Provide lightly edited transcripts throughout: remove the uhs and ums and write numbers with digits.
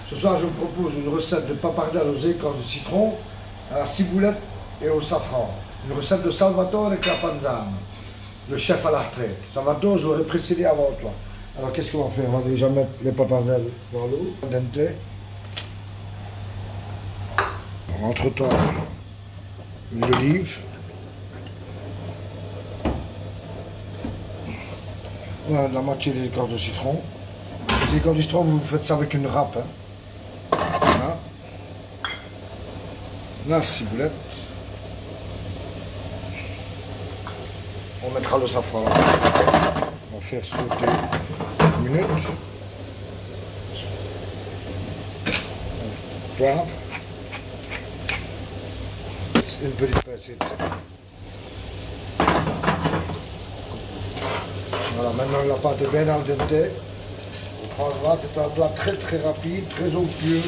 Ce soir, je vous propose une recette de pappardelle aux écorces de citron, à la ciboulette et au safran. Une recette de Salvatore Capanzano, le chef à la retraite. Salvatore, je l'aurais précédé avant toi. Alors, qu'est-ce qu'on va faire? On va déjà mettre les pappardelles dans l'eau. Entre-temps, l'huile d'olive. Voilà, la moitié des écorces de citron. Les écorces de citron, vous faites ça avec une râpe. Hein. Voilà. La ciboulette. On mettra le safran. On va faire sauter une minute. Poivre. Une petite pincée de sel. Voilà, maintenant la pâte est bien al dente. On prendra, c'est un plat très très rapide, très onctueux.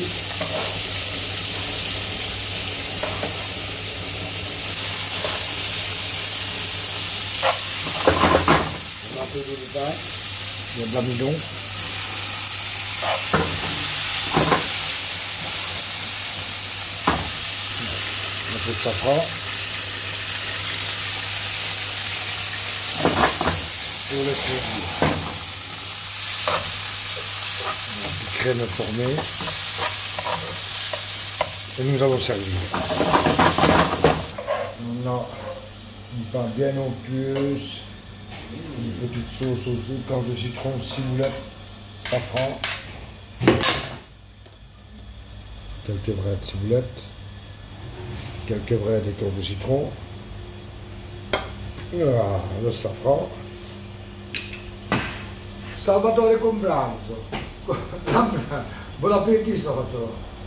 On a un peu d'eau de pain, il y a de l'amidon. Un peu de safran. Et on laisse revenir. La petite crème formée. Et nous allons servir. On a une pâte bien onctueuse, une petite sauce aux écorces de citron, ciboulette, safran, quelques brins de ciboulette, quelques brins d'écorce de citron, voilà, le safran. Salvatore Compranzo. Buon appetito, Salvatore.